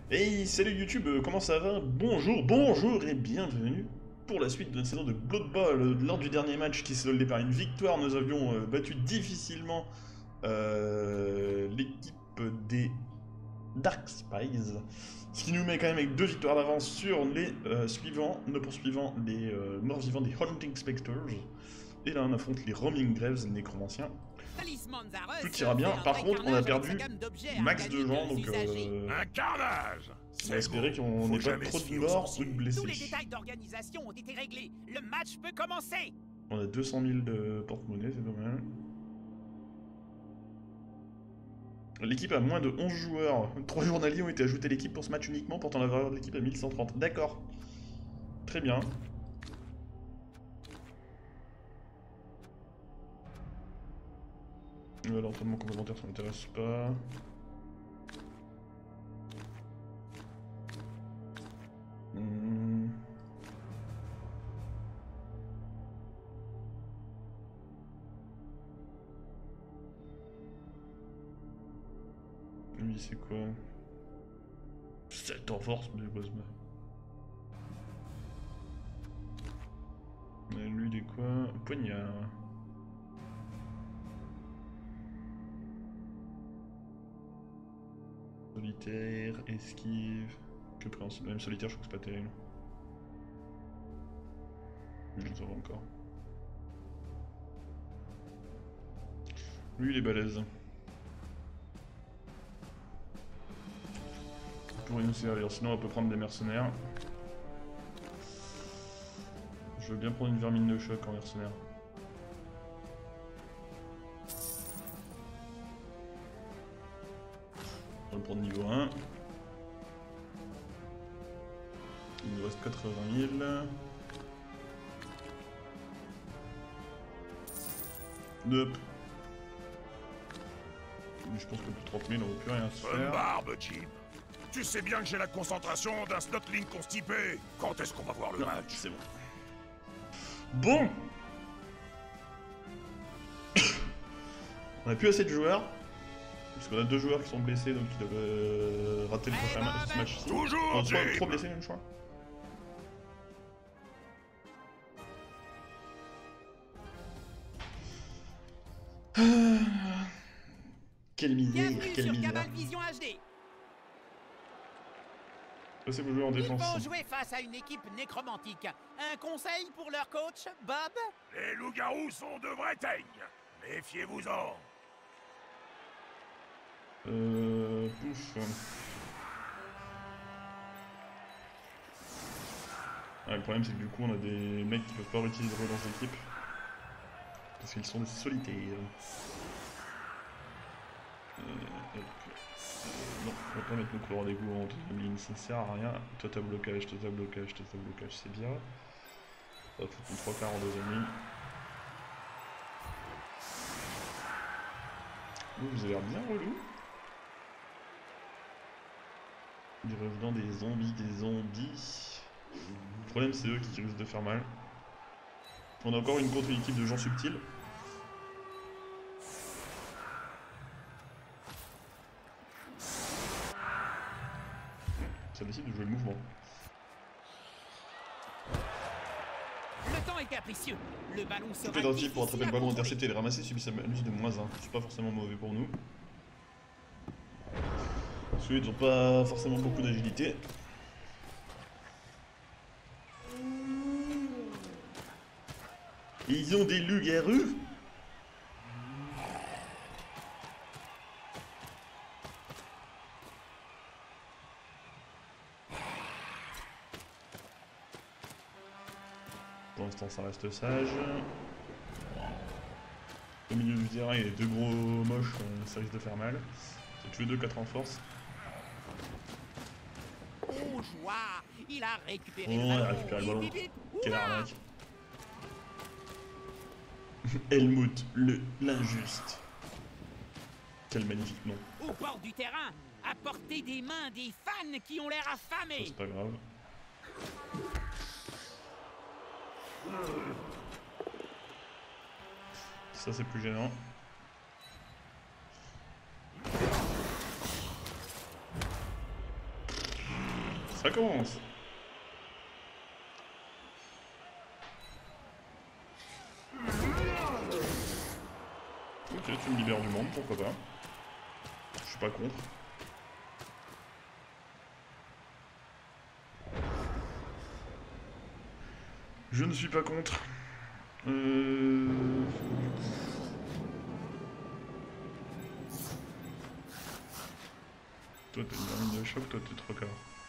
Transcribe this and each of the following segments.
Hey, salut YouTube, comment ça va? Bonjour et bienvenue pour la suite de la saison de Blood Bowl. Lors du dernier match qui s'est soldé par une victoire, nous avions battu difficilement l'équipe des Dark Spies, ce qui nous met quand même avec 2 victoires d'avance sur les nos poursuivants, les morts-vivants des Haunting Spectres. Et là on affronte les Roaming Graves, les nécromanciens. Tout ira bien. Par contre, on a perdu max de gens, donc un carnage. on va espérer qu'on n'ait pas trop de morts ou de blessés. Tous les détails d'organisation ont été réglés. Le match peut commencer. On a 200 000 de porte-monnaie, c'est dommage. L'équipe a moins de 11 joueurs. 3 journaliers ont été ajoutés à l'équipe pour ce match uniquement, portant la valeur de l'équipe à 1130. D'accord. Très bien. L'entraînement complémentaire, ça m'intéresse pas. Lui, c'est quoi? 7 en force, mais quoi, lui, il est quoi? Poignard. Solitaire, esquive. Que préhensible. Même solitaire, je trouve que c'est pas terrible. Je ne sais pas encore. Lui, il est balèze. Il pourrait nous servir. Sinon, on peut prendre des mercenaires. Je veux bien prendre une vermine de choc en mercenaire. On va le prendre niveau 1. Il nous reste 80 000. Nope. Je pense que plus de 30 000 on ne peut plus rien se Bonne faire. barbe, Jim. Tu sais bien que j'ai la concentration d'un snotling constipé. Quand est-ce qu'on va voir le match? C'est bon. Bon. On a plus assez de joueurs. Parce qu'on a 2 joueurs qui sont blessés, donc ils doivent rater le prochain match. Toujours, Jim. Trop blessés même, je crois. Quelle misère, Bienvenue quelle sur misère. Cabal Vision HD. Passez vos joueurs en Ils défense. vont jouer face à une équipe nécromantique. Un conseil pour leur coach, Bob? Les loups-garous sont de vrais teignes. Méfiez-vous-en. Pouf. Ouais, le problème c'est que du coup on a des mecs qui peuvent pas réutiliser de relance d'équipe. Parce qu'ils sont des solitaires. Non, on va pas mettre nos coureurs d'égout en deuxième ligne, ça sert à rien. Toi t'as blocage, c'est bien. On va foutre une 3 quarts en deuxième ligne. Vous avez l'air bien relou. Des revenants, des zombies. Le problème c'est eux qui risquent de faire mal. On a encore une contre équipe de gens subtils. Ça décide de jouer le mouvement. Le temps est capricieux. Le ballon sera Tout est tentative pour attraper le ballon difficile à intercepté et le ramasser subit sa malus de -1. C'est pas forcément mauvais pour nous. Parce qu'ils n'ont pas forcément beaucoup d'agilité. Ils ont des loups-garous. Pour l'instant ça reste sage. Au milieu du terrain il y a 2 gros moches, ça risque de faire mal. C'est tous les 2 4 en force. Oh joie! Il a récupéré Oh, le il a ballon. récupéré le ballon. Vite, vite, vite. Quelle Ouah! arnaque. Helmut, l'injuste. Quel magnifique nom. Au bord du terrain, à portée des mains des fans qui ont l'air Ça, affamés. c'est pas grave. Ça c'est plus gênant. Ça commence. Ok, tu me libères du monde, pourquoi pas. Je suis pas contre. Je ne suis pas contre. Toi t'as une mine de choc, toi t'es 3 quarts.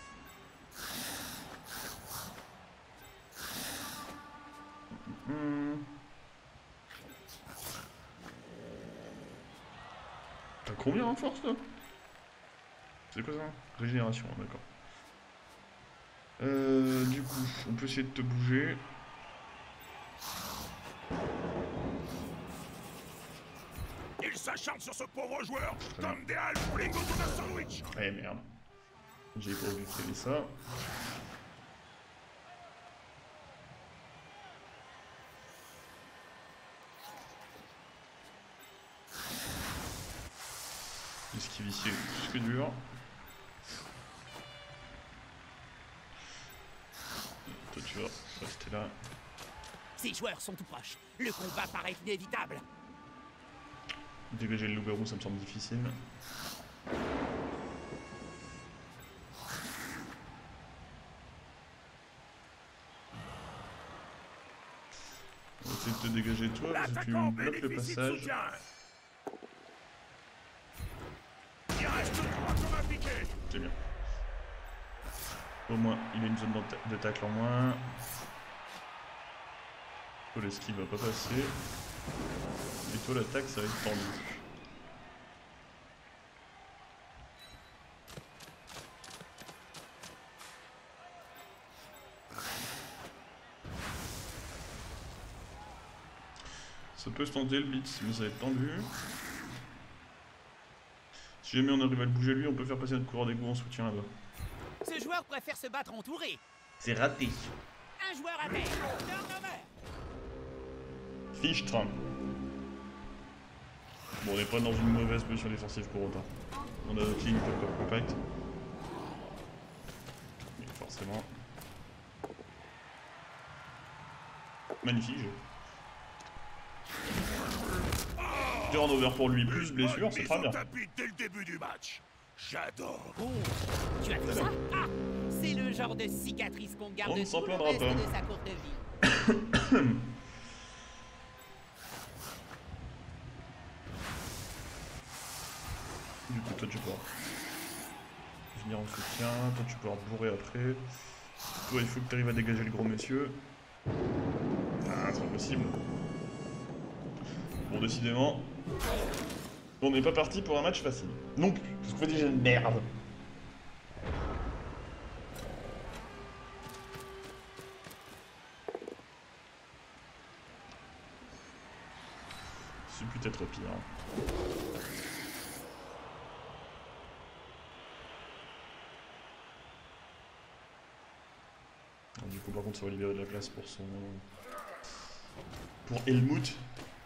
T'as combien en force toi? C'est quoi ça? Régénération, d'accord. Du coup, on peut essayer de te bouger. Ils s'acharnent sur ce pauvre joueur, comme des halles pour les gâteaux d'un sandwich. Eh merde. J'ai pas oublié de créer ça. Esquive ici, c'est dur. Toi tu vas rester là. Ces joueurs sont tout proches. Le combat paraît inévitable. Dégager le loup-garou, ça me semble difficile. On va essayer de te dégager toi, si tu me bloques le passage. Il reste 3 comme un piqué. C'est bien. Au moins, il a une zone de tacle en moins. Toi, l'esquive va pas passer. Et toi, l'attaque, ça va être tendu. Ça peut se tenter le blitz, mais ça va être tendu. Si jamais on arrive à le bouger lui, on peut faire passer notre coureur d'égout en soutien là-bas. Ce joueur préfère se battre entouré. C'est raté. Un joueur à terre. Turnover. Fichtre. Bon, on n'est pas dans une mauvaise position défensive pour autant. On a notre ligne top compact. Mais forcément. Magnifique jeu. Turnover pour lui, plus blessure, c'est très bien. Tapis dès le début du match. J'adore. Oh, tu as vu ça? Ah, c'est le genre de cicatrice qu'on garde On ne s'en tout le plaindra reste pas. de sa courte vie. Du coup, toi tu peux venir en soutien, toi tu peux bourrer après. Toi, il faut que tu arrives à dégager le gros monsieur. Ah, c'est pas possible. Bon, décidément, on n'est pas parti pour un match facile. Non plus, parce qu'on fait déjà une merde. C'est peut-être pire. Du coup, par contre, ça va libérer de la place pour son... pour Helmut.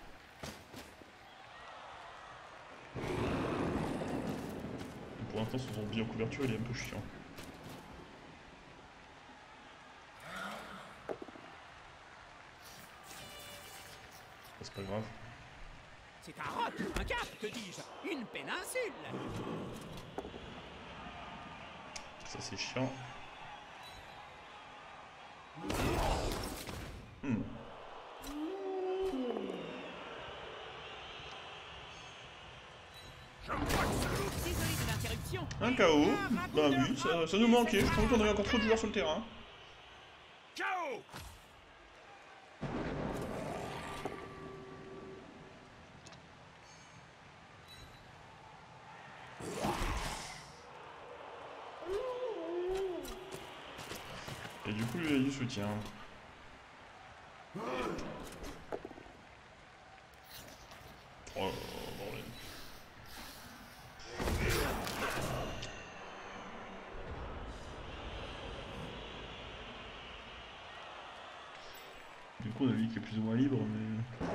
Pour l'instant, son zombie en couverture, il est un peu chiant. C'est pas grave. C'est un roc, un cap, que dis-je? Une péninsule. Ça, c'est chiant. Désolé de l'interruption. Un KO. Bah oui, ça nous manquait. Je trouvais qu'on avait encore trop de joueurs sur le terrain. KO. Et du coup, il a du soutien. Oh, bordel. Du coup, on a lui qui est plus ou moins libre, mais...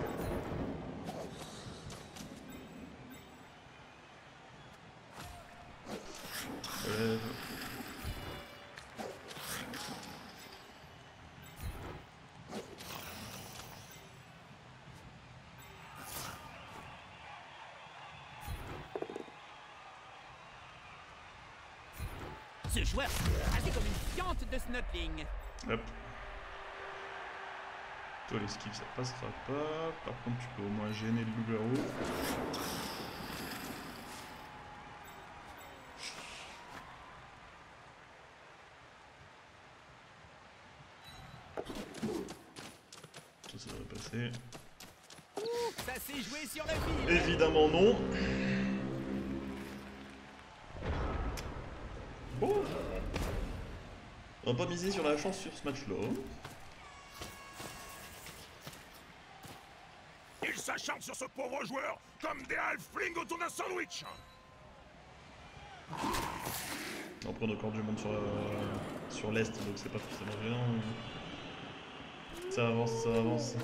Ce joueur agit comme une fiente de Snotling. Hop. Toi, l'esquive, ça passera pas. Par contre, tu peux au moins gêner le loup-garou. Ça devrait passer. Ça s'est joué sur le fil. Évidemment non. Bon. On va pas miser sur la chance sur ce match-là. Ils s'acharnent sur ce pauvre joueur comme des halflings autour d'un sandwich. Après on a encore du monde sur l'est, donc c'est pas forcément gênant. Ça avance, ça avance.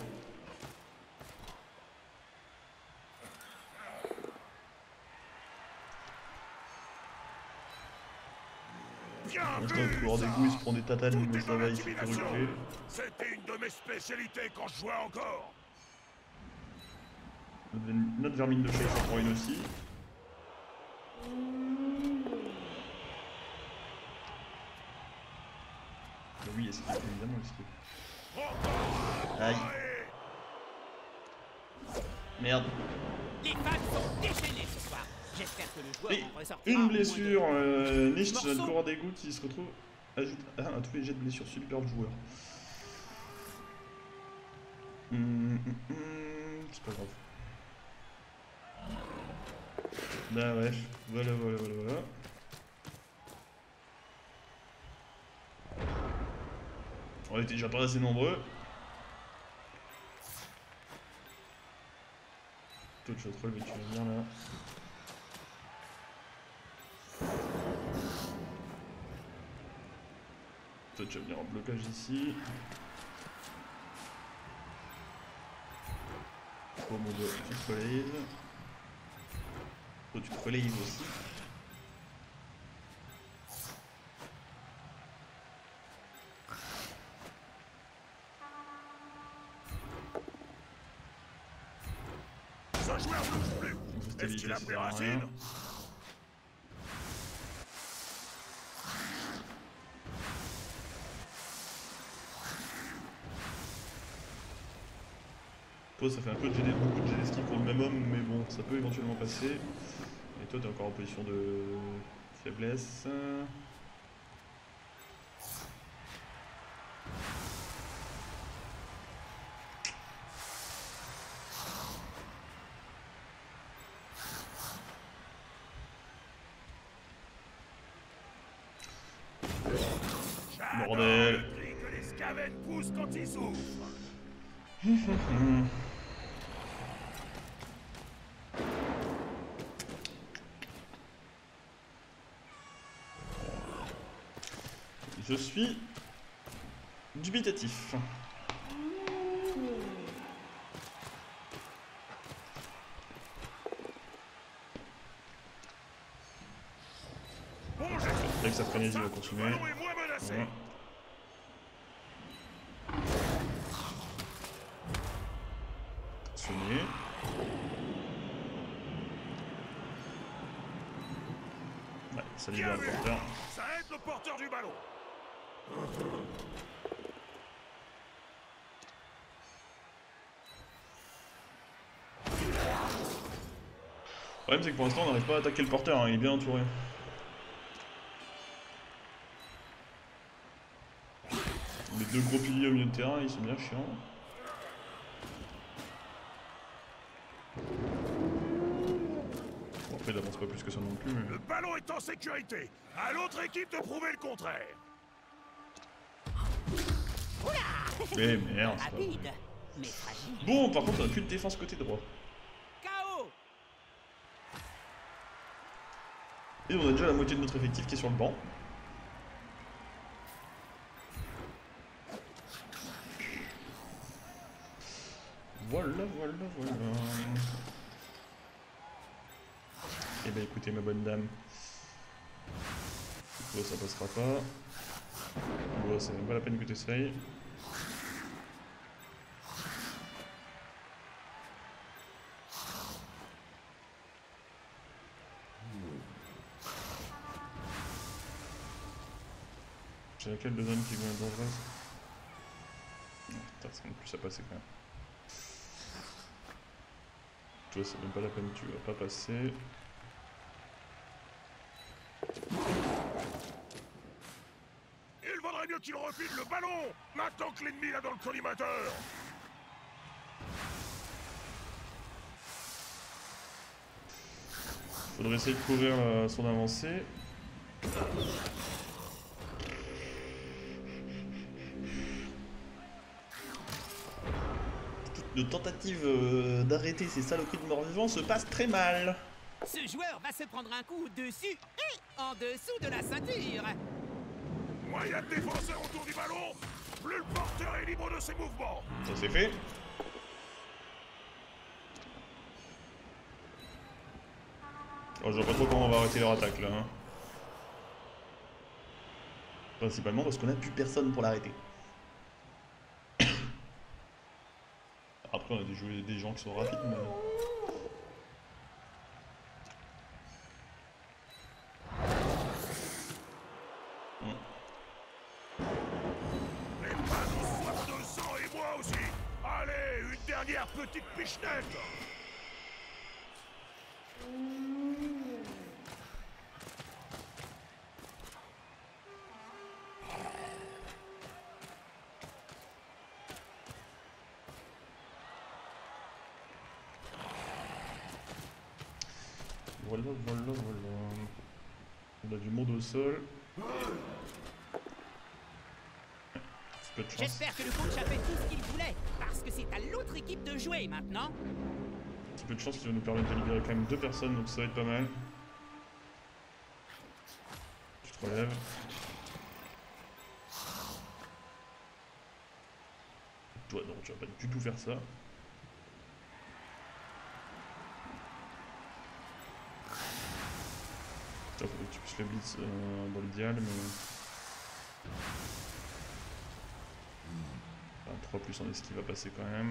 Pour l'instant, le coureur d'égout il se prend des tatanes, mais ça va, il fait que reculer. C'était une de mes spécialités quand je jouais encore. Notre vermine de chat il s'en prend une aussi. Bah oui, esquive, évidemment, esquive. Aïe. Merde. Les fans sont déchaînés ce soir. J'espère que le joueur Et en ressortira. une au blessure, moins Nietzsche, Morceau. notre coureur d'égout qui se retrouve ajoute à tous les jets de blessure super le joueur. C'est pas grave. Bah ouais, voilà. On était déjà pas assez nombreux. Toi tu vas te relever, tu vas venir là. Toi tu vas venir en blocage ici. Oh mon dieu, tu te relèves. Toi tu te relèves aussi. Ce joueur ne bouge plus. Est-ce qu'il a pris racine? Toi ça fait un peu de GD, beaucoup de GD ski pour le même homme, mais bon, ça peut éventuellement passer. Et toi t'es encore en position de faiblesse. Bordel. Le cri que les scavettes poussent quand ils souffrent. Je suis dubitatif. Bon, j'ai Avec sa frénésie, il va continuer. le ballon est moins menacé. Voilà. Sonner. Ouais, ça libère le porteur. Ça aide le porteur du ballon. Le problème c'est que pour l'instant on n'arrive pas à attaquer le porteur, hein, il est bien entouré. Les deux gros piliers au milieu de terrain, ils sont bien chiants. Bon après il avance pas plus que ça non plus. Mais... Le ballon est en sécurité. À l'autre équipe de prouver le contraire. Eh merde, c'est pas vrai. Rapide, mais fragile. Bon, par contre on a plus de défense côté droit. KO. Et on a déjà la moitié de notre effectif qui est sur le banc. Voilà. Eh ben écoutez ma bonne dame. Bon, ça passera pas. Bon, c'est même pas la peine que tu essayes. C'est laquelle de zone qui est dangereuse? Non, putain, ça ne plus à passer quand même. Toi, c'est même pas la peine, tu vas pas passer. Il vaudrait mieux qu'il refile le ballon, maintenant que l'ennemi l'a dans le collimateur. Faudrait essayer de couvrir son avancée. Toutes nos tentatives d'arrêter ces saloperies de morts-vivants se passent très mal. Ce joueur va se prendre un coup dessus et en dessous de la ceinture. Moins il y a de défenseurs autour du ballon, plus le porteur est libre de ses mouvements. Ça c'est fait. Oh, je vois pas trop comment on va arrêter leur attaque là. Hein. Principalement parce qu'on a plus personne pour l'arrêter. Après on a des gens qui sont rapides mais... Les panneaux soif de sang et moi aussi. Allez, une dernière petite pichenette. Voilà. On a du monde au sol. Peu de chance. J'espère que le coach a fait tout ce qu'il voulait, parce que c'est à l'autre équipe de jouer maintenant. Un petit peu de chance qui va nous permettre de libérer quand même 2 personnes, donc ça va être pas mal. Tu te relèves. Toi non, tu vas pas du tout faire ça. Il faudrait que tu puisses le blitz dans l'idéal, mais... Enfin, 3 plus en esquive va passer quand même.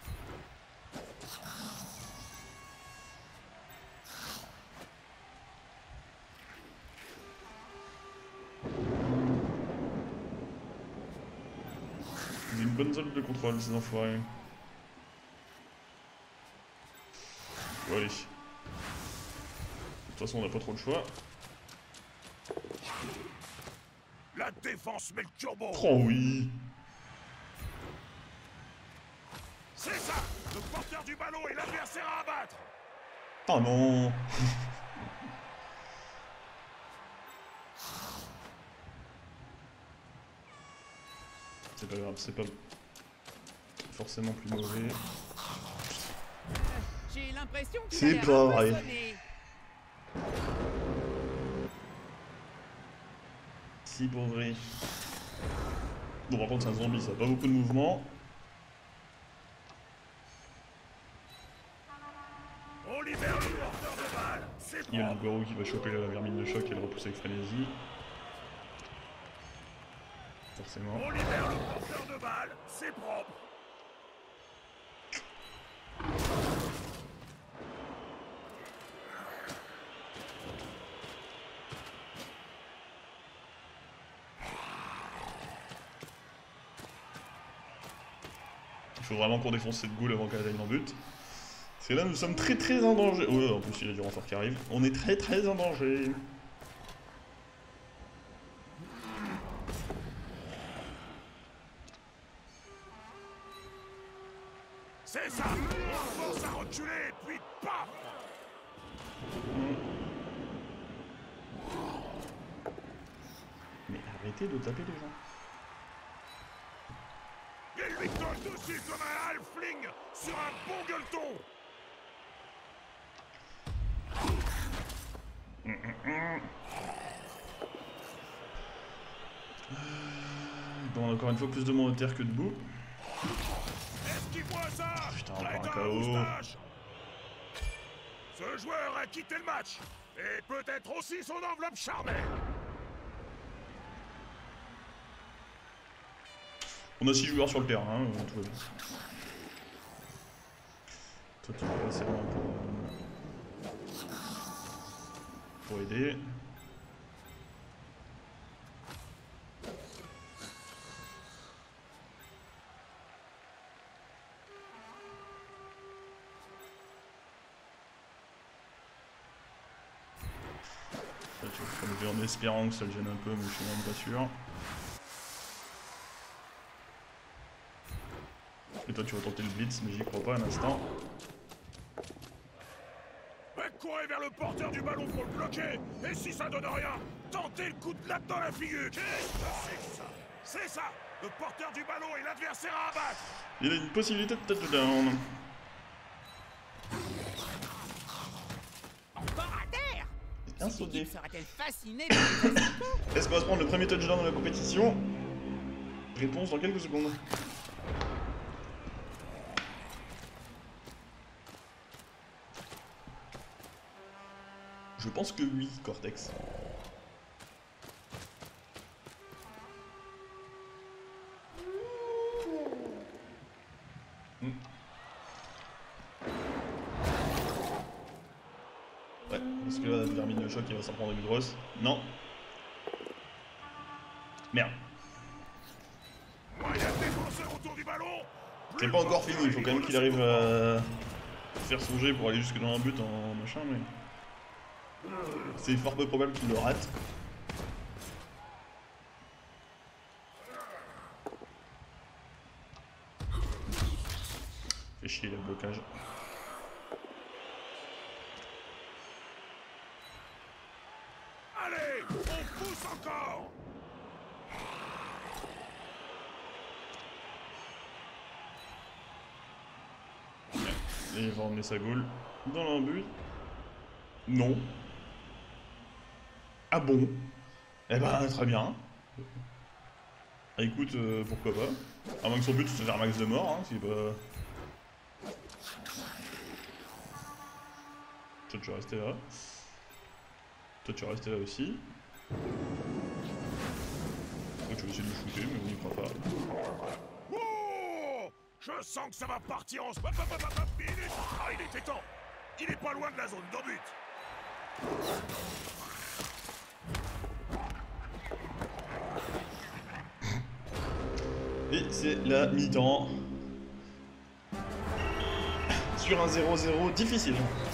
Ils ont une bonne zone de contrôle, ces enfoirés. Bon, allez. De toute façon, on n'a pas trop le choix. La défense met le turbo. Oh oui! C'est ça. Le porteur du ballon est l'adversaire à abattre. Oh non! C'est pas grave, c'est pas forcément plus mauvais. J'ai l'impression que C'est pas vrai. Si pour vrai. Bon, par contre, c'est un zombie, ça a pas beaucoup de mouvement. On libère le porteur de balle. C'est Il y a le propre. loup-garou qui va choper la vermine de choc et le repousser avec frénésie. Forcément. On libère le porteur de balle. C'est propre. Il faut vraiment qu'on défonce cette goule avant qu'elle aille en but. Parce que là, nous sommes très en danger. Oh, en plus, il y a du renfort qui arrive. On est très en danger. C'est ça. On force à reculer, puis paf. Mais arrêtez de taper les gens. Il lui colle dessus comme un halfling sur un bon gueuleton. Bon, encore une fois, plus de monde au terre que debout. Esquive-moi ça. Putain, encore un Crétin à KO. moustache. Ce joueur a quitté le match. Et peut-être aussi son enveloppe charnelle. On a 6 joueurs sur le terrain, hein, tout va bien. Toi, tu vas passer loin pour aider. En espérant que ça le gêne un peu, mais je suis même pas sûr. Et toi tu vas tenter le blitz, mais j'y crois pas un instant. Courez vers le porteur du ballon pour le bloquer. Et si ça donne rien, tentez le coup de latte dans la figure. Qu'est-ce que c'est ça? C'est ça. Le porteur du ballon et l'adversaire à abattre. Il a une possibilité de touchdown. Encore à terre. Un sauté. Sera-t-elle fascinée par les asticots? Est-ce qu'on va se prendre le premier touchdown de la compétition? Réponse dans quelques secondes. Je pense que oui, Cortex. Ouais, parce que là, Vermine le choc, il va s'en prendre une grosse. Non. Merde. C'est pas encore fini, il faut quand même qu'il arrive à faire son jet pour aller jusque dans un but en machin, mais... C'est fort peu probable qu'il le rate. Fait chier le blocage. Allez, on pousse encore. Et il va emmener sa goule dans l'embut. Non. Ah bon? Eh ben, très bien. Ah, écoute, pourquoi pas. À moins que son but c'est de faire un max de mort, hein, c'est pas... Toi, tu vas rester là. Toi, tu vas rester là aussi. Toi, tu vas essayer de le shooter, mais on n'y croit pas. Oh, je sens que ça va partir en... il était temps. Il est pas loin de la zone d'en but. Et c'est la mi-temps. Sur un 0-0 difficile.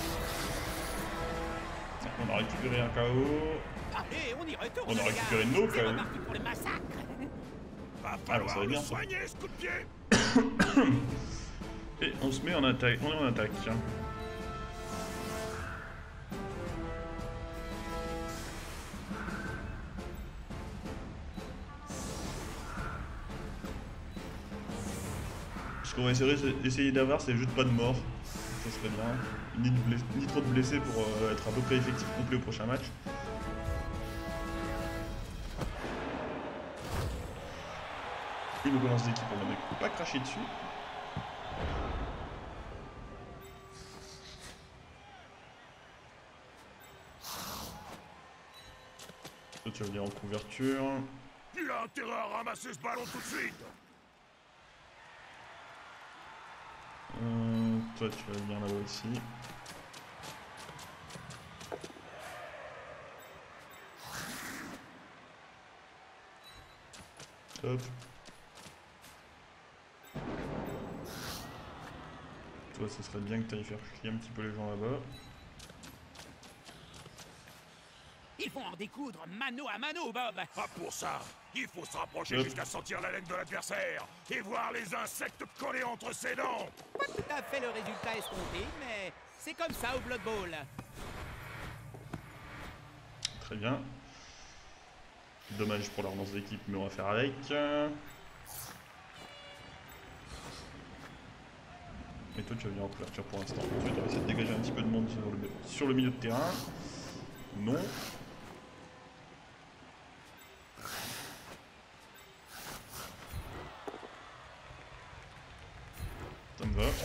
On a récupéré un KO. Allez, on y retourne. On a récupéré une no, quand même. Pour le massacre. Va Alors, ça va bien, ça. soigner ce coup de pied. Et on se met en attaque. On est en attaque. Ce qu'on va essayer d'avoir, c'est juste pas de mort. Ça serait bien. Ni trop de blessés pour être à peu près effectif complet au prochain match. Et le balance d'équipe, on ne peut pas cracher dessus. Toi, tu vas venir en couverture. Il a intérêt à ramasser ce ballon tout de suite. Toi, tu vas venir là-bas aussi. Top. Toi, ce serait bien que tu ailles faire chier un petit peu les gens là-bas. Il faut en découdre mano à mano, Bob. Pas pour ça. Il faut se rapprocher Hop. jusqu'à sentir la laine de l'adversaire et voir les insectes collés entre ses dents. Pas tout à fait le résultat escompté, mais c'est comme ça au Blood Bowl. Très bien. Dommage pour la relance d'équipe, mais on va faire avec. Et toi, tu vas venir en couverture pour l'instant. Tu vas essayer de dégager un petit peu de monde sur le milieu de terrain. Non. Ça me va.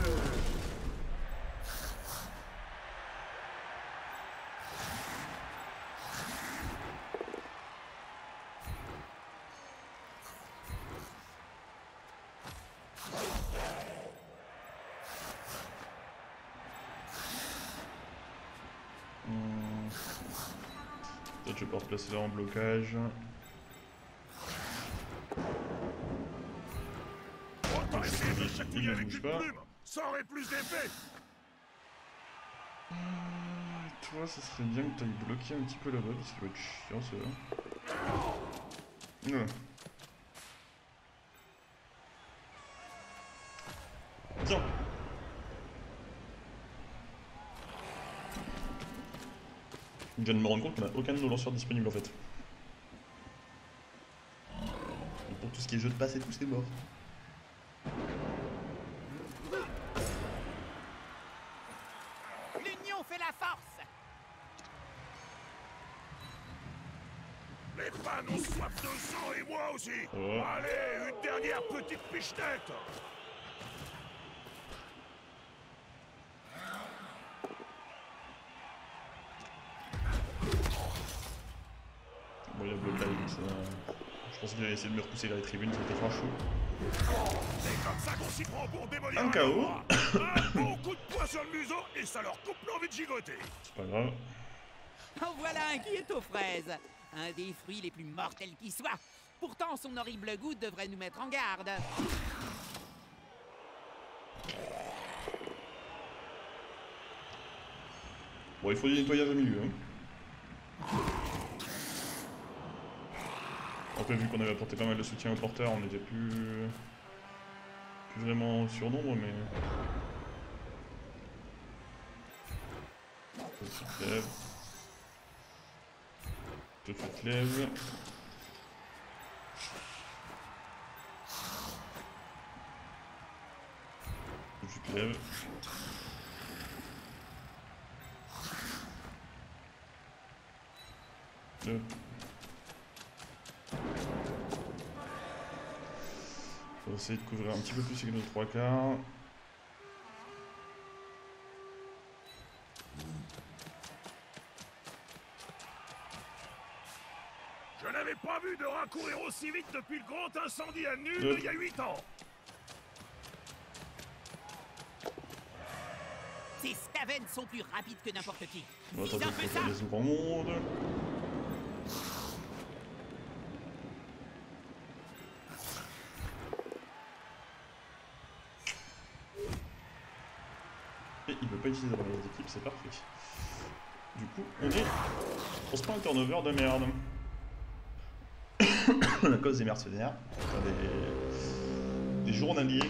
Toi, tu peux replacer là en blocage. Autant essayer de le Il chatouiller ne avec bouge une pas. plume. Ça aurait plus d'effet. Toi, ça serait bien que tu ailles bloquer un petit peu là-bas, parce qu'il va être chiant, ça. Ouais. Tiens. Je viens de me rendre compte qu'on n'a aucun de nos lanceurs disponibles en fait. Donc pour tout ce qui est jeu de passe et tout, c'est mort. L'union fait la force. Les fans ont soif de sang et moi aussi. Oh. Allez, une dernière petite pichenette. Bon, il a bloqué donc ça... Je pense qu'il a essayé de me repousser vers les tribunes, c'était franchement. C'est comme ça qu'on s'y prend pour démolir Un un KO. endroit. Un bon coup de poing sur le museau et ça leur coupe l'envie de gigoter. C'est pas grave. En voilà un qui est aux fraises. Un des fruits les plus mortels qui soient. Pourtant, son horrible goût devrait nous mettre en garde. Bon, il faut du nettoyage au milieu. Hein. Après, vu qu'on avait apporté pas mal de soutien aux porteurs, on n'était plus vraiment sur nombre, mais... Toi, tu te lèves. Toi, tu te lèves. Toi, tu te lèves. Hop. Faut essayer de couvrir un petit peu plus avec nos 3/4. Je n'avais pas vu de rat courir aussi vite depuis le grand incendie à Nul il y a 8 ans. Ces Skaven sont plus rapides que n'importe qui. Bon, attends, Vise un faut peu faire ça. des ouvrants monde. Et il veut pas utiliser la balance d'équipe, c'est parfait. Du coup, on se prend un turnover de merde. À cause des mercenaires, enfin, des journaliers.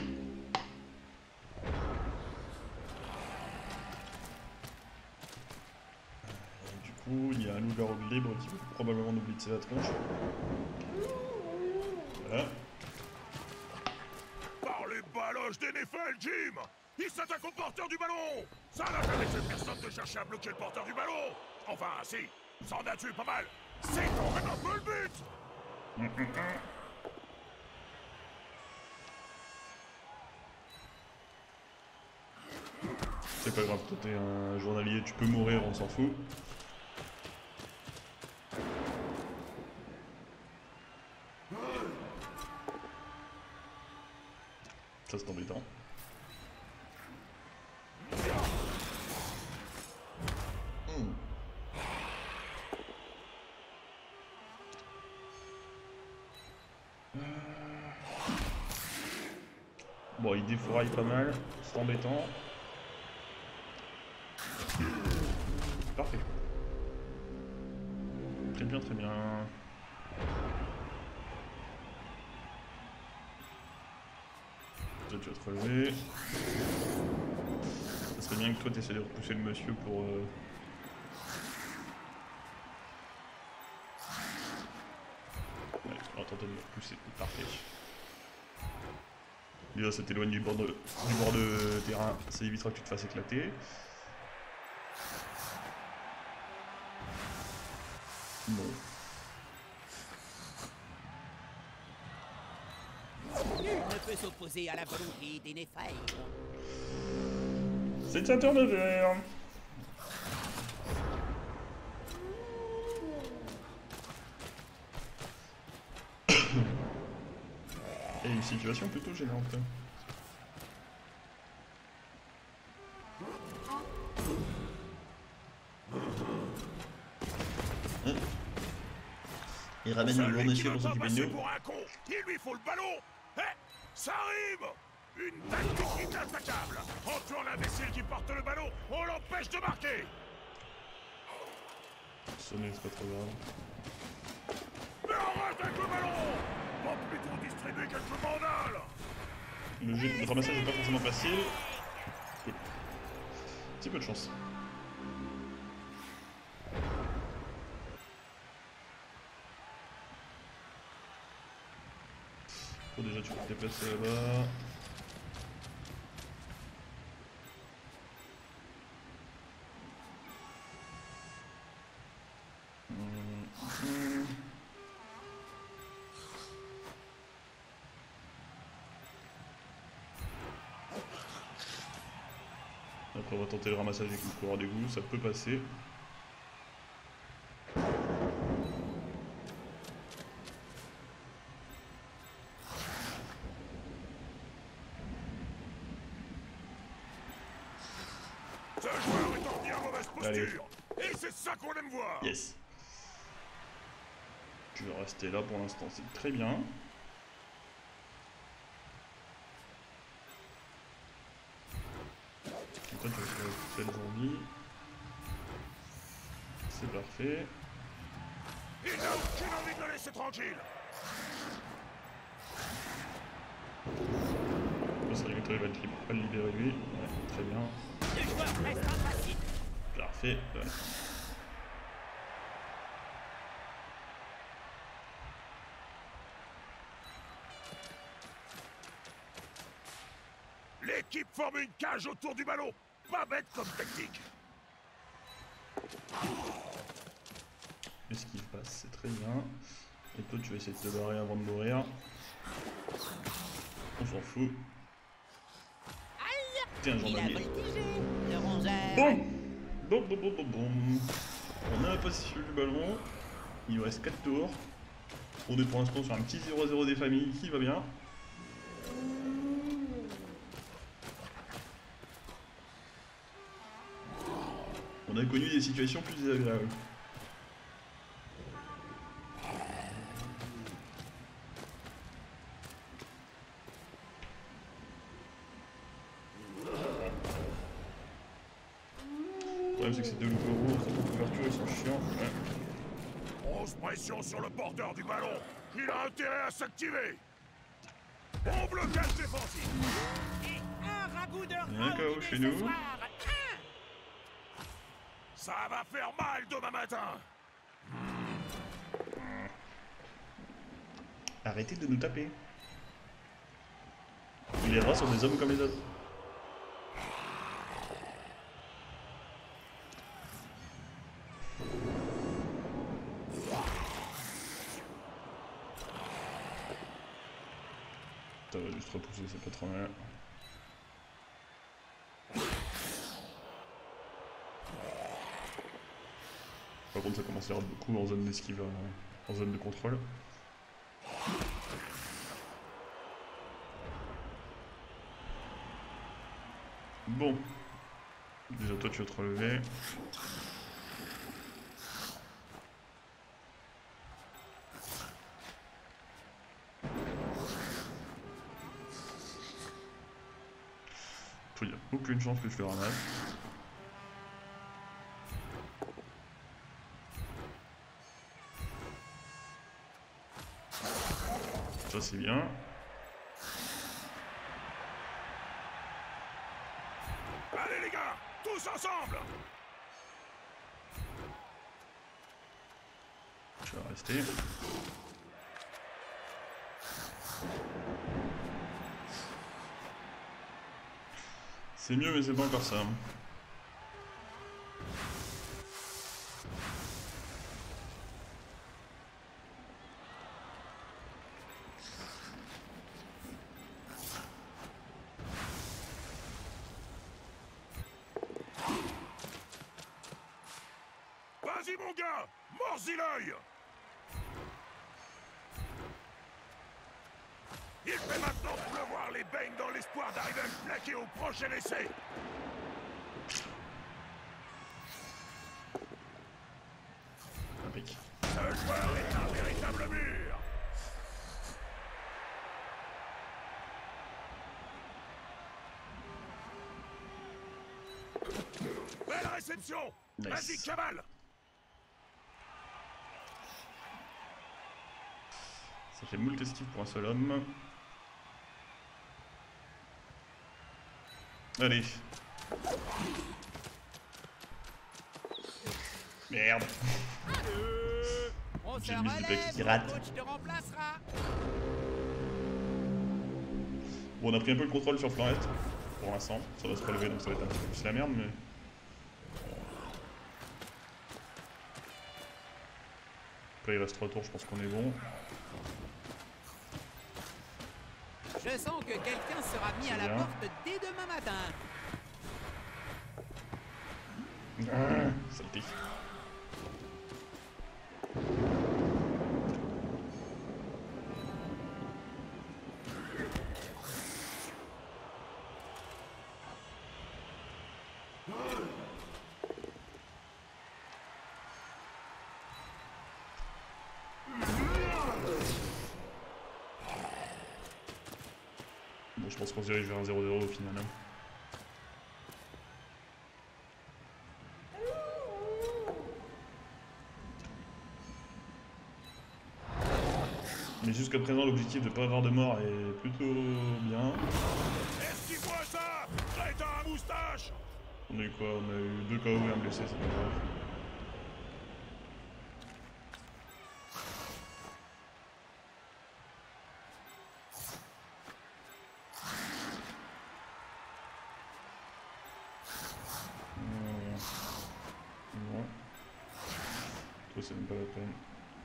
Du coup, il y a un loup-garou de libre qui va probablement nous blitzer la tronche. Voilà. Par les baloches des Néphel, Jim! Il s'attaque au porteur du ballon! Ça n'a jamais fait personne de chercher à bloquer le porteur du ballon! Enfin, si, ça en a tué pas mal! C'est quand même un peu le but! C'est pas grave, toi t'es un journalier, tu peux mourir, on s'en fout. Ça c'est embêtant. Bon, il défouraille pas mal, c'est embêtant. Parfait. Très bien, très bien. Toi, tu vas te relever. Ça serait bien que toi, tu essaies de repousser le monsieur pour... Ouais, on va tenter de le repousser. Parfait. Déjà, ça t'éloigne du bord de terrain, ça évitera que tu te fasses éclater. Bon. Nul ne peut s'opposer à la volonté des Néphel. C'est un turnover. Et une situation plutôt gênante. Il ramène le lourd monsieur pour s'occuper de nous. Pour un con, il lui faut le ballon. Eh, ça arrive. Une tactique inattaquable. En tuant l'imbécile qui porte le ballon, on l'empêche de marquer. sonner, c'est pas trop grave. Mais arrête avec le ballon! Va plutôt distribuer quelques mandales! Le jet de ramassage n'est pas forcément facile. Cool. Petit peu de chance. Bon, déjà, tu peux te déplacer là-bas. Après, on va tenter le ramassage avec une coureur d'égout, ça peut passer. Ce joueur est en bien mauvaise Allez. posture! Et c'est ça qu'on aime voir! Yes. Je vais rester là pour l'instant, c'est très bien. Et toi, tu vas faire toute cette zombie. C'est parfait. Il n'a aucune envie de le laisser tranquille! Le serviteur va le libérer lui. Ouais, très bien. Le joueur reste impassible. Parfait. Ouais. L'équipe forme une cage autour du ballon! Pas bête comme technique! Esquive passe, c'est très bien. Et toi, tu vas essayer de te barrer avant de mourir. On s'en fout. T'es un Il a gendarme. voltigé, le rongeur. Bon. On a la possession du ballon. Il nous reste 4 tours. On est pour l'instant sur un petit 0-0 des familles qui va bien. On a connu des situations plus désagréables. Le problème c'est que ces deux loups cette couverture ils sont chiants. Ouais. Grosse pression sur le porteur du ballon! Il a intérêt à s'activer! Bon blocage défensif! Et un ragoût de Il y a un rôti KO dès chez ce nous. soir. Ça va faire mal demain matin! Arrêtez de nous taper. Les rats sont des hommes comme les autres. Ça va juste repousser, c'est pas trop mal. Par contre, ça commence à y avoir beaucoup en zone d'esquive, en zone de contrôle. Bon. Déjà, toi, tu vas te relever. Il n'y a aucune chance que je le ramasse. Ça c'est bien. Allez les gars, tous ensemble! Je vais rester. C'est mieux mais c'est pas encore ça. Vas-y mon gars, mords-y l'œil! Il fait maintenant pleuvoir les beignes dans l'espoir d'arriver à le plaquer au prochain essai! Impeccable. Ce joueur est un véritable mur! Belle réception! Nice. Vas-y, cavale! Ça fait moult esquives pour un seul homme. Allez. Merde. On se J'ai une mise de plaquis qui relève, rate. le coach te remplacera. Bon, on a pris un peu le contrôle sur le flanc est. Pour l'instant. Ça va se relever, donc ça va être un peu plus la merde, mais... Après, il reste 3 tours, je pense qu'on est bon. Je sens que quelqu'un sera mis à la bien. porte dès demain matin. Saleté. Bon, je pense qu'on se dirige vers un 0-0 au final. Hein. Mais jusqu'à présent, l'objectif de ne pas avoir de mort est plutôt bien. Esquive-moi ça, crétin à moustache. On a eu quoi? On a eu 2 KO et un blessé, c'est pas grave. Non. Toi, c'est même pas la peine.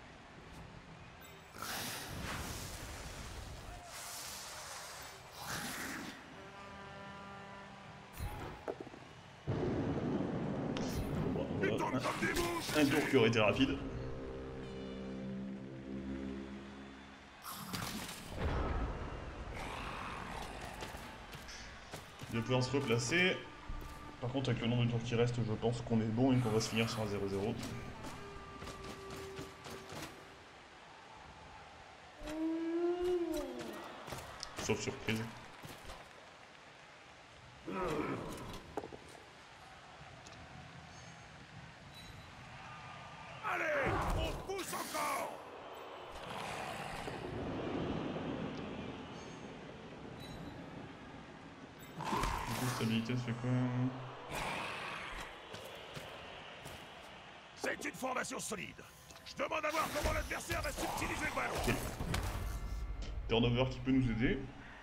Ils tombent comme des mouches. Un tour qui aurait été rapide. Il va pouvoir se replacer. Par contre, avec le nombre de tours qui reste, je pense qu'on est bon et qu'on va se finir sur un 0-0. Sauf surprise. Allez, on pousse encore. Du coup, stabilité, ça fait quoi? C'est une formation solide. Je demande à voir comment l'adversaire va subtiliser le ballon. Turnover qui peut nous aider.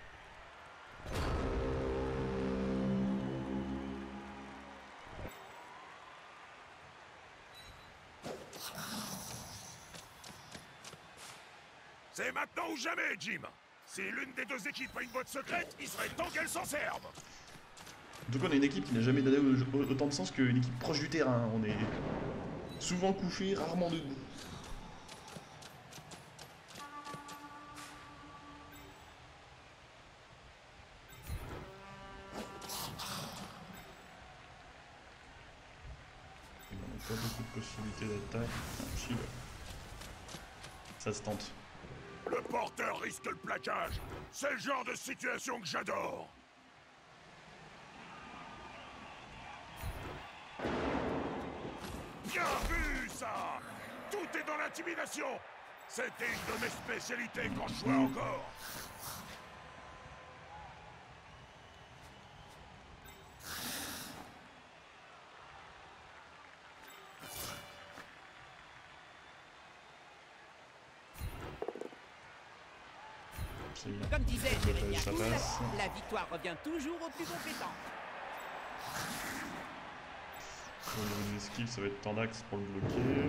C'est maintenant ou jamais, Jim. Si l'une des deux équipes a une boîte secrète, il serait temps qu'elle s'en serve. En tout cas, on a une équipe qui n'a jamais donné autant de sens qu'une équipe proche du terrain. On est souvent couché, rarement debout. On n'a pas beaucoup de possibilités d'attaque. Ah, si, ouais. Ça se tente. Le porteur risque le plaquage. C'est le genre de situation que j'adore. Bien vu, ça! Tout est dans l'intimidation. C'était une de mes spécialités quand je jouais encore. Comme disait Jérémy Ça Acoul, passe. la victoire revient toujours au plus compétent. Au niveau des esquives, ça va être Tandax pour le bloquer.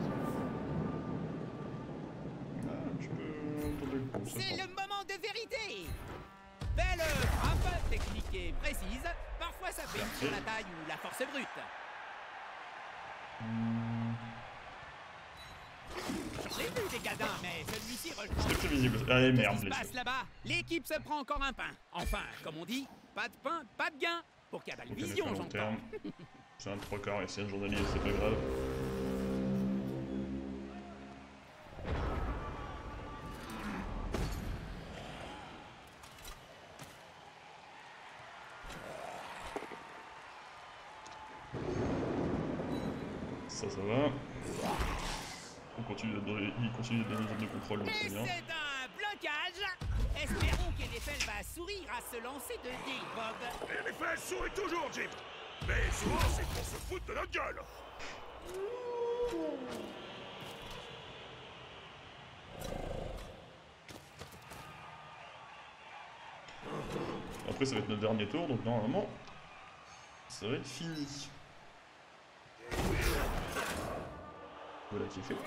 Ah, tu peux tenter le coup, ça C'est sent. le moment de vérité. Belle frappe, technique et précise. Parfois ça fait sur la taille ou la force brute. J'ai vu des gadins, mais celui-ci C'était prévisible. Allez, merde, Qu'est-ce qui se blessé. passe là-bas? L'équipe se prend encore un pain. Enfin, comme on dit, pas de pain, pas de gain. Pour Cabal On connaît Vision, pas long j'entends. terme. C'est un 3/4 et c'est un journalier, c'est pas grave. Ça va. On continue il continue d'être dans une zone de contrôle, donc Et c'est bien. c'est un blocage. Espérons qu'Elefel va sourire à se lancer de dés, Bob. Et les fesses sourient toujours, Jim. Mais souvent, c'est pour se foutre de notre gueule. Après, ça va être notre dernier tour, donc normalement, ça va être fini. Voilà qui est fait.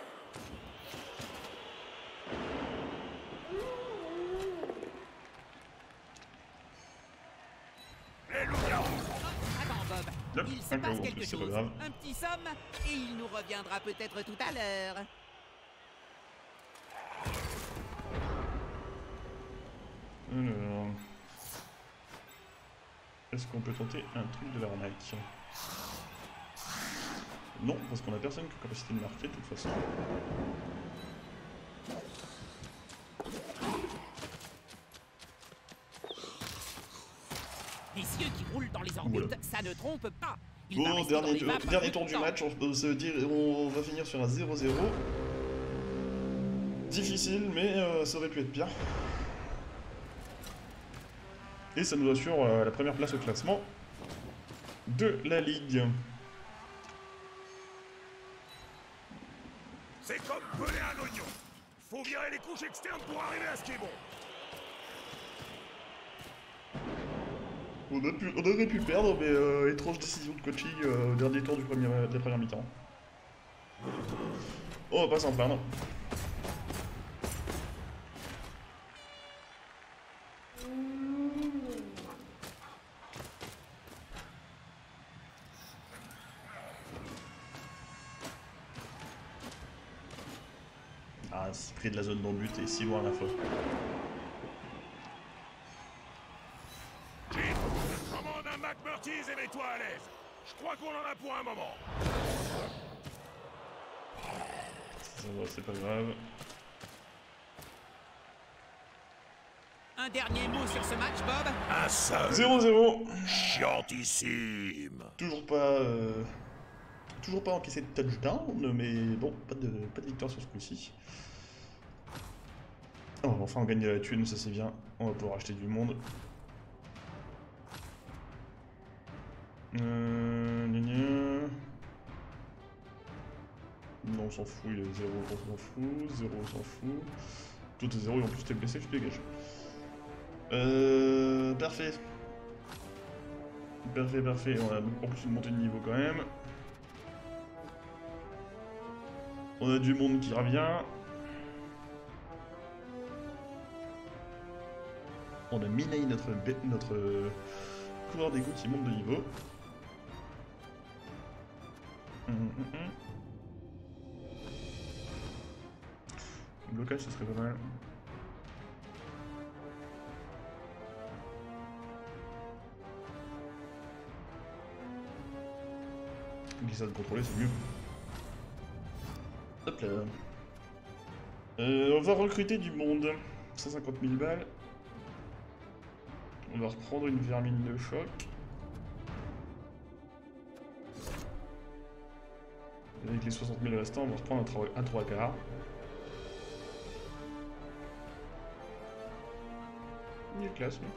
Attends, Bob. Yep, Il se un passe peu, quelque c'est pas chose. grave. Un petit somme, et il nous reviendra peut-être tout à l'heure. Alors... Est-ce qu'on peut tenter un truc de l'arnaque? Non, parce qu'on a personne qui a capacité de marquer de toute façon. Des cieux qui roulent dans les orbites, Voilà. ça ne trompe pas. Il va Bon, rester dans les vapes un dernier bout tour de du temps. match, on va finir sur un 0-0. Difficile, mais ça aurait pu être pire. Et ça nous assure la première place au classement de la Ligue. C'est comme peler un oignon. Faut virer les couches externes pour arriver à ce qui est bon. On aurait pu perdre, mais étrange décision de coaching au dernier tour de la première mi-temps. On va pas s'en plaindre. Ah, si près de la zone non-but et si loin à la fois. Jim, commande un McMurtys et mets-toi à l'aise. Je crois qu'on en a pour un moment. Ça va, c'est pas grave. Un dernier mot sur ce match, Bob. Un seul. 0-0. Chiantissime. Toujours pas encaissé de touchdown, mais bon, pas de victoire sur ce coup-ci. Oh, enfin on gagne de la thune, ça c'est bien. On va pouvoir acheter du monde. Gna gna. Non, on s'en fout, il est 0, on s'en fout. 0, on s'en fout. Tout est 0 et en plus t'es blessé, je te dégage. Parfait. Parfait. On a en plus une montée de niveau quand même. On a du monde qui revient. On a Minei, notre coureur d'égout qui monte de niveau. Le blocage, ce serait pas mal. Glissade contrôlée, c'est mieux. Hop là. On va recruter du monde. 150 000 balles. On va reprendre une vermine de choc. Avec les 60 000 restants, on va reprendre un 3 quarts. Il est classe, lui.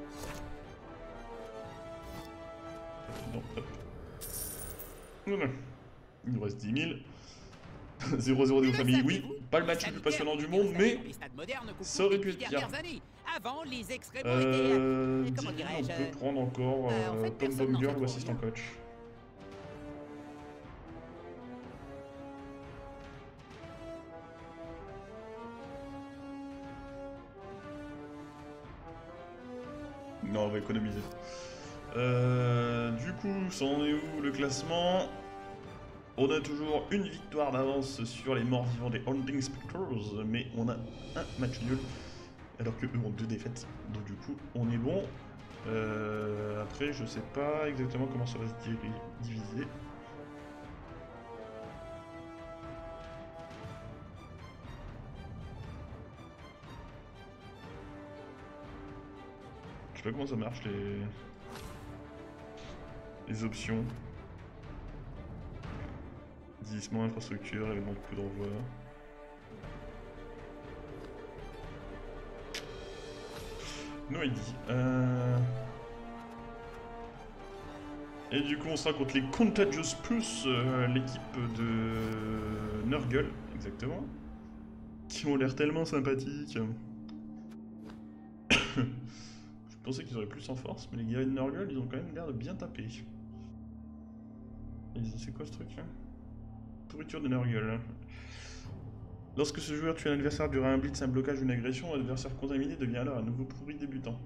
Non, hop. Non. Il nous reste 10 000. 0-0 des familles, oui. Pas le match le plus passionnant du monde, mais ça aurait pu être pire. Avant, les on peut prendre encore Pom Pom Girl ou assistant coach. Non, on va économiser. Du coup, ça en est où le classement? On a toujours une victoire d'avance sur les morts vivants des Hunting Spectors, mais on a un match nul, alors que eux ont 2 défaites. Donc du coup, on est bon. Après, je sais pas exactement comment ça va se diviser. Je sais pas comment ça marche les options. Vieillissement, infrastructure, événement de coup d'envoi. No ID. Et du coup, on sera contre les Contagious Plus, l'équipe de Nurgle, exactement. Qui ont l'air tellement sympathiques. Je pensais qu'ils auraient plus en force, mais les gars de Nurgle, ils ont quand même l'air de bien taper. C'est quoi ce truc là? Pourriture de Nurgle. Lorsque ce joueur tue un adversaire durant un blitz, un blocage ou une agression, l'adversaire contaminé devient alors un nouveau pourri débutant.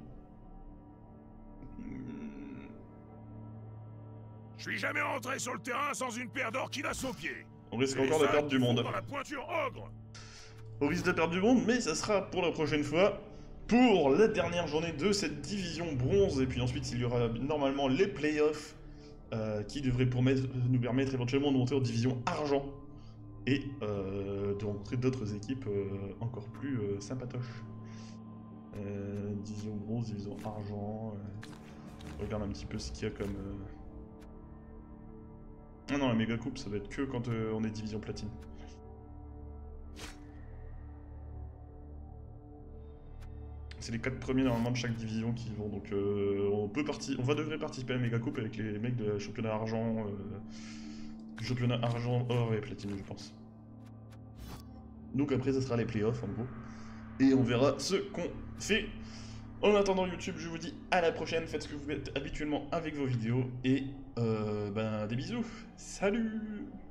Je suis jamais rentré sur le terrain sans une paire d'orchidas aux pieds. On risque encore de perdre du monde. Dans la pointure ogre. On risque de perdre du monde, mais ça sera pour la prochaine fois. Pour la dernière journée de cette division bronze, et puis ensuite il y aura normalement les playoffs qui devraient nous permettre éventuellement de monter en division argent et de rencontrer d'autres équipes encore plus sympatoches. Division bronze, division argent. On regarde un petit peu ce qu'il y a comme. Ah non, la méga coupe ça va être que quand on est division platine. C'est les 4 premiers normalement de chaque division qui vont, donc on devrait participer à la méga coupe avec les mecs de championnat argent, du championnat argent, or et platine je pense. Donc après ça sera les playoffs en gros, et on verra ce qu'on fait. En attendant YouTube, je vous dis à la prochaine, faites ce que vous faites habituellement avec vos vidéos, et des bisous, salut!